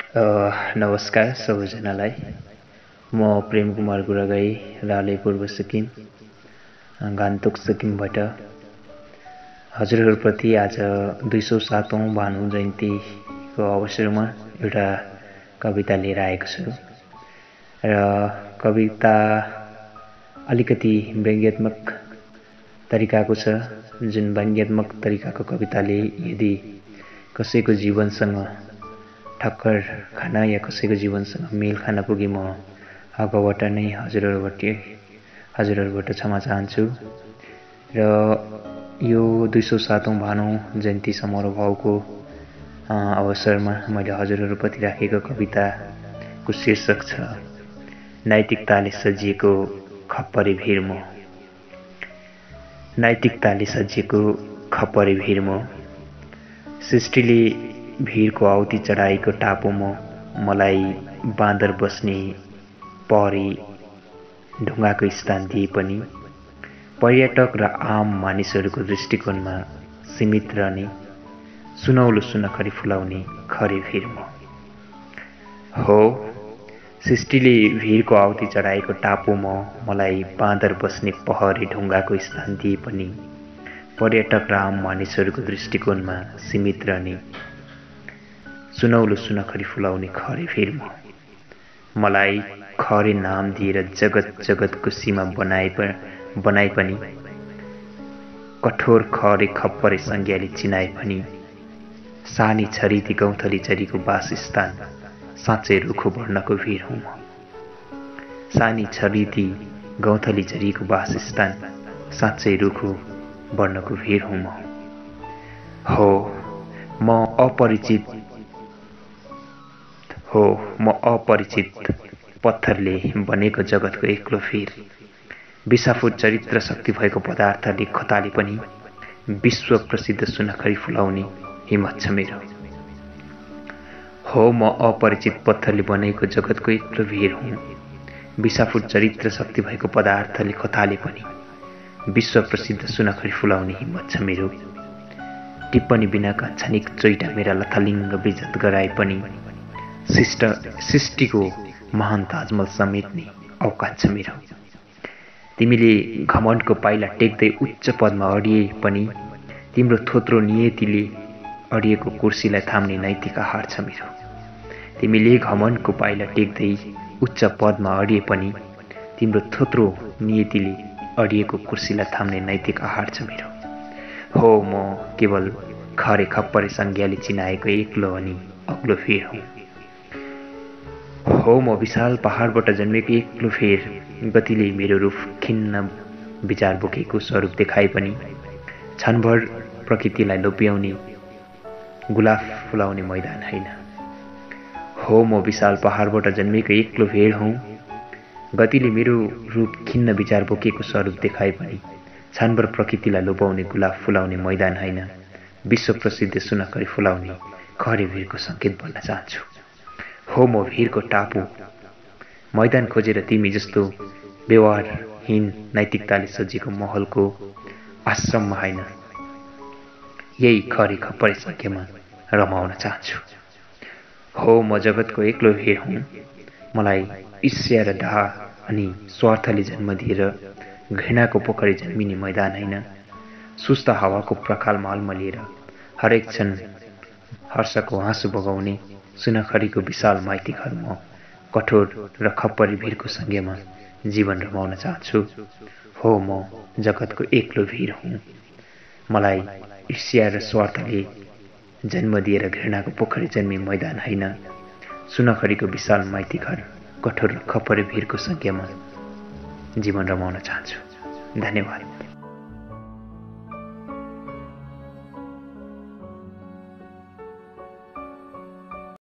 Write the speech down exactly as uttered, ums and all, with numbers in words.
A, नमस्कार सबैजनालाई। म प्रेम कुमार गुरागाई, राले पूर्व सिक्किम, गान्तोक सिक्किमबाट हजुरहरूप्रति आज दुई सौ सातौं भानु जयन्तीको अवसरमा एउटा कविता लिएर आएको छु। र कविता अलिकति व्यङ्ग्यात्मक तरिकाको छ, जुन व्यङ्ग्यात्मक तरिकाको कविताले यदि कसैको जीवनसँग ठक्कर खान या कसैको जीवनसँग मेल खान पुगे म अगावबाट नै हजुरहरूबाट हजुरहरूबाट क्षमा चाहन्छु। र यो दुई सौ सातौं भानु जयन्ती समारोहको अवसरमा मैले हजुरहरूप्रति राखेको कविताको शीर्षक छ नैतिकताले सजिएको खप्परे भिर म। नैतिकताले सजिएको खप्परे भिर म, सृष्टिले भिरको आउती चढाएको टापो म। मलाई बाँदर बस्ने पहरी ढुङ्गाको स्थान दिए पनि पर्यटक र आम मानिसहरूको दृष्टिकोणमा सीमित रहने सुनौलो सुनखरी फुलाउने खरे भिर म। हो, सृष्टिले भिरको आउती चढाएको टापो म। मलाई बाँदर बस्ने पहरी ढुङ्गाको स्थान दिए पनि पर्यटक र आम मानिसहरूको दृष्टिकोणमा सीमित रहने सुनौलो सुनखरी फुलाउने खरे भिर म। मलाई खरे नाम दिएर जगत जगतको सीमा बनाए बनाए पनि कठोर खरे खप्परे संज्ञाले चिनाए पनि सानी छरिती गौँथली झरीको वासस्थान साँच्चै रुखो बढ्नको भिर हुँ म। सानी छरिती गौँथली झरीको वासस्थान साँच्चै रुखो बढ्नको भिर हुँ म। हो, म अपरिचित हो म अपरिचित पत्थरले बनेको जगतको एक्लो फेर, विषाफुट चरित्र शक्ति भएको पदार्थले खताले पनि विश्व प्रसिद्ध सुनखरी फुलाउने हिम्मत छ मेरो। हो, म अपरिचित पत्थरले बनेको जगतको एक्लो भेर हुँ, विषाफुट चरित्र शक्ति भएको पदार्थले खताले पनि विश्व प्रसिद्ध सुनखरी फुलाउने हिम्मत छ मेरो। टिप्पणी बिनाका क्षणिक चोइटा मेरा लथालिङ्ग बेइज्जत गराए पनि शिष्ट सृष्टिको महान ताजमहल समेट्ने औकात छ मेरो। तिमीले घमण्डको पाइला टेक्दै उच्च पदमा अडिए पनि तिम्रो थोत्रो नियतिले अडिएको कुर्सीलाई थाम्ने नैतिक आहार छ मेरो। तिमीले घमण्डको पाइला टेक्दै उच्च पदमा अडिए पनि तिम्रो थोत्रो नियतिले अडिएको कुर्सीलाई थाम्ने नैतिक आहार छ मेरो। हो, म केवल खरे खप्परे संज्ञाले चिनाएको एक्लो अनि अग्लो फेर हुँ। हो, म विशाल पहाडबाट जन्मेको एक्लो फेर, गतिले मेरो रूप खिन्न विचार बोकेको स्वरूप देखाए पनि क्षणभर प्रकृतिलाई लोभ्याउने गुलाफ फुलाउने मैदान होइन। हो, म विशाल पहाडबाट जन्मेको एक्लो भेड हुँ, गतिले मेरो रूप खिन्न विचार बोकेको स्वरूप देखाए पनि क्षणभर प्रकृतिलाई लोभ्याउने गुलाफ फुलाउने मैदान होइन, विश्व प्रसिद्ध सुनखरी फुलाउने खरे भिरको सङ्केत बन्न चाहन्छु। हो, म भिरको टापु, मैदान खोजेर तिमी जस्तो व्यवहारहीन नैतिकताले सजिएको महलको आश्रममा होइन, यही खरे खप्परे संख्यामा रमाउन चाहन्छु। हो, म जगतको एक्लो भेर हुँ, मलाई ईर्ष्या र डाह अनि स्वार्थले जन्म दिएर घृणाको पोखरी जन्मिने मैदान होइन, सुस्त हावाको प्रखालमा अल्मलिएर हरेक क्षण हर्षको हाँसो बगाउने सुनखरीको विशाल माइती घर म कठोर र खप्परी भिरको संज्ञामा जीवन रमाउन चाहन्छु। हो, म जगतको एक्लो भिर हुँ, मलाई ईर्ष्या र स्वार्थले जन्म दिएर घृणाको पोखरी जन्मी मैदान होइन, सुनखरीको विशाल माइती घर कठोर र खप्परी भिरको संज्ञामा जीवन रमाउन चाहन्छु। धन्यवाद।